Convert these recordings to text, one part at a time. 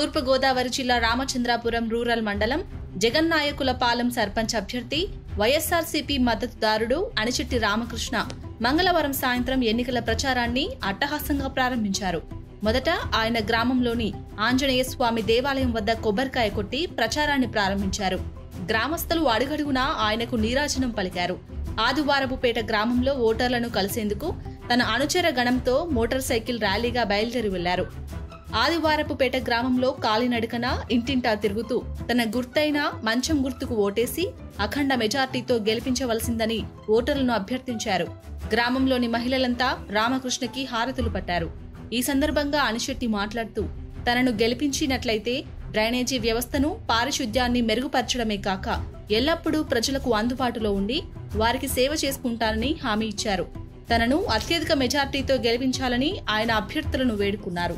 తూర్పు గోదావరి జిల్లా రామచంద్రాపురం రూరల్ మండలం జగన్నాయకులపాలెం సర్పంచ్ అభ్యర్థి వైఎస్ఆర్సీపీ మద్దతుదారుడు అనిచెట్టి రామకృష్ణ మంగళవారం సాయంత్రం ఎన్నికల ప్రచారాన్ని అట్టహాసంగా ప్రారంభించారు. మొదట ఆయన గ్రామంలోని ఆంజనేయ స్వామి దేవాలయం వద్ద కొబ్బరికాయ కొట్టి ప్రచారాన్ని ప్రారంభించారు. గ్రామస్తులు అడుగడుగునా ఆయనకు నీరాజనం పలికారు. ఆదివారపుపేట గ్రామంలో ఓటర్లను కలిసేందుకు తన అనుచర గణంతో మోటార్ సైకిల్ ర్యాలీగా బయలుదేరి వెళ్లారు. ఆదివారపుపేట గ్రామంలో కాలినడకన ఇంటింటా తిరుగుతూ తన గుర్తైన మంచం గుర్తుకు ఓటేసి అఖండ మెజార్టీతో గెలిపించవలసిందని ఓటర్లను అభ్యర్థించారు. గ్రామంలోని మహిళలంతా రామకృష్ణకి హారతులు పట్టారు. ఈ సందర్భంగా అనిచెట్టి మాట్లాడుతూ తనను గెలిపించినట్లయితే డ్రైనేజీ వ్యవస్థను, పారిశుద్ధ్యాన్ని మెరుగుపరచడమే కాక ఎల్లప్పుడూ ప్రజలకు అందుబాటులో ఉండి వారికి సేవ చేసుకుంటానని హామీ ఇచ్చారు. తనను అత్యధిక మెజార్టీతో గెలిపించాలని ఆయన అభ్యర్థులను వేడుకున్నారు.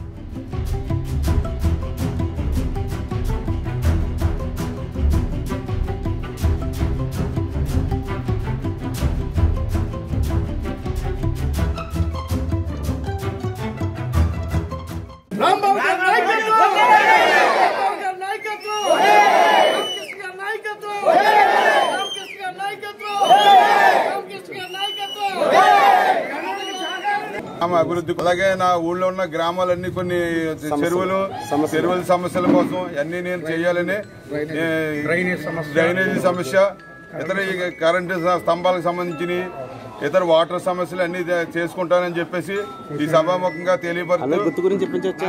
అభివృద్ధి అలాగే నా ఊళ్ళో ఉన్న గ్రామాలన్నీ కొన్ని చెరువుల సమస్యల కోసం అన్ని నేను చేయాలని, డ్రైనేజీ సమస్య, ఇతర కరెంటు స్తంభాలకు సంబంధించిన ఇతర వాటర్ సమస్యలు అన్ని చేసుకుంటానని చెప్పేసి ఈ సభాముఖంగా తెలియపరుస్తూ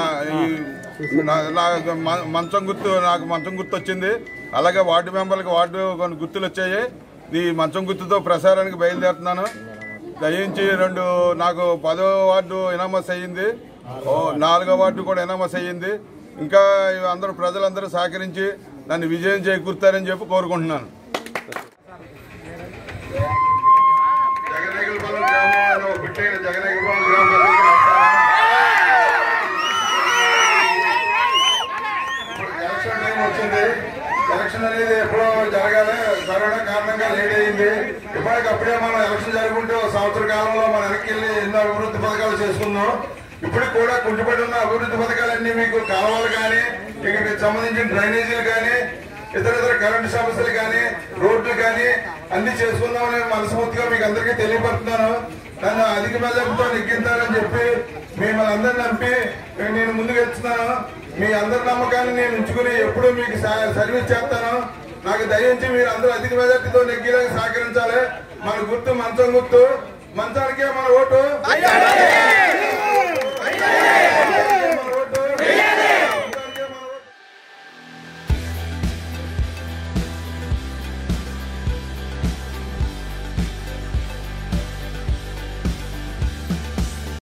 మంచం గుర్తు వచ్చింది. అలాగే వార్డు మెంబర్లకు కొన్ని గుర్తులు వచ్చాయి. ఈ మంచం గుర్తుతో ప్రసారానికి బయలుదేరుతున్నాను. దయించి నాకు 10వ వార్డు ఎనామస్ అయ్యింది, 4వ వార్డు కూడా ఎనామస్ అయ్యింది. ఇంకా ప్రజలందరూ సహకరించి నన్ను విజయం చేకూరుతారని చెప్పి కోరుకుంటున్నాను. ఎలక్షన్ అనేది ఎప్పుడో జరగాలి, కరోనా కారణంగా లేట్ అయింది. ఇప్పటికప్పుడే మనం ఎలక్షన్ జరుగుంటే సంవత్సర కాలంలో మనం వెనక్కి వెళ్ళి ఎన్నో అభివృద్ధి పథకాలు చేసుకున్నాం. ఇప్పటికి కూడా కుంటుపడి ఉన్న అభివృద్ధి పథకాలన్నీ మీకు కాలువలు కానీ, ఇక్కడికి సంబంధించిన డ్రైనేజీలు కానీ, ఇతర కరెంటు సమస్యలు కానీ, రోడ్లు కానీ అన్ని చేసుకుందామని మనస్ఫూర్తిగా మీకు అందరికీ తెలియపడుతున్నాను. నన్ను అధిక మెజార్టీతో నెగ్గించాలని చెప్పి మిమ్మల్ని అందరిని నమ్మి నేను ముందుకు వెళ్తున్నాను. మీ అందరి నమ్మకాన్ని నేను ఉంచుకుని ఎప్పుడూ మీకు సర్వీస్ చేస్తాను. నాకు దయించి మీరు అందరూ అధిక మెజార్టీతో నెగ్గేలాగా సహకరించాలి. మన గుర్తు మంచం గుర్తు, మంచానికే మన ఓటు.